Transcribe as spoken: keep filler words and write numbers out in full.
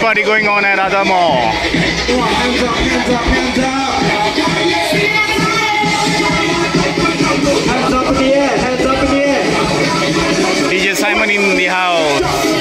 party going on at Adamo. Hands up, hands up, hands up. Hands up in the air, hands up in the air. D J Simon in the house.